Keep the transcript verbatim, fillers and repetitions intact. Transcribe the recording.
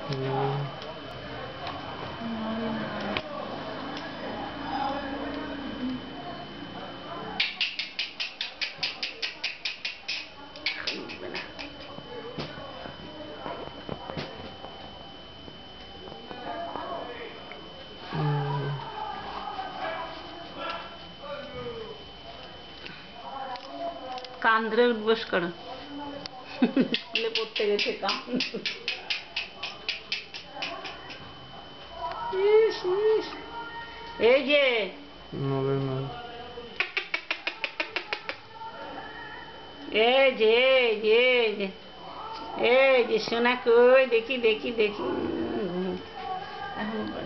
কান ধরে উঠবস করো, স্কুলে পড়তে গেছে কান। এই যে এই যে এই যে এই যে এই যে সোনা কই দেখি দেখি দেখি এখন